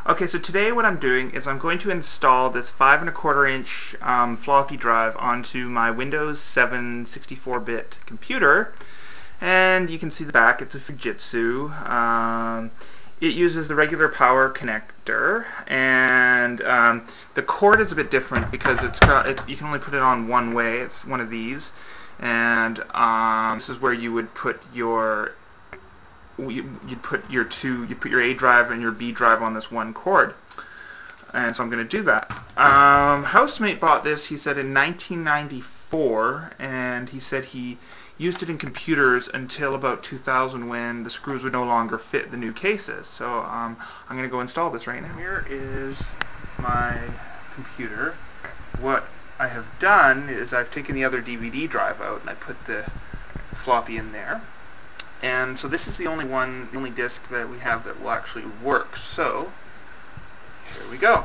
Okay, so today what I'm doing is I'm going to install this 5 1/4 inch floppy drive onto my Windows 7 64-bit computer, and you can see the back. It's a Fujitsu. It uses the regular power connector, and the cord is a bit different because you can only put it on one way. It's one of these, and this is where you would put your you'd put your A drive and your B drive on this one cord, and so I'm going to do that. Housemate bought this, he said, in 1994, and he said he used it in computers until about 2000 when the screws would no longer fit the new cases. So I'm going to go install this right now. Here is my computer. What I have done is I've taken the other DVD drive out and I put the floppy in there. And so this is the only disc that we have that will actually work. So here we go.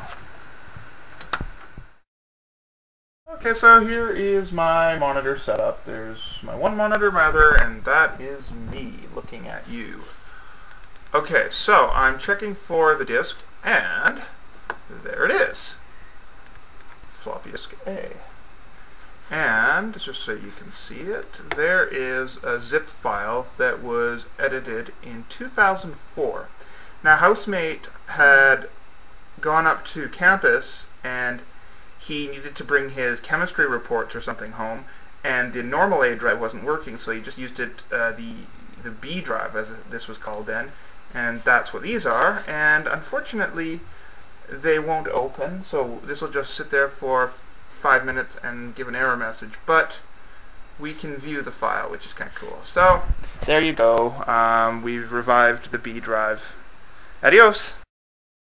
Okay, so here is my monitor setup. There's my one monitor rather, and that is me looking at you. Okay, so I'm checking for the disc, and there it is. Floppy disk A. And just so you can see it, there is a zip file that was edited in 2004. Now, Housemate had gone up to campus and he needed to bring his chemistry reports or something home, and the normal A drive wasn't working, so he just used it, the B drive, as this was called then, and that's what these are. And unfortunately, they won't open, so this will just sit there for 5 minutes and give an error message, but we can view the file, which is kind of cool. So there you go. We've revived the B drive. Adios.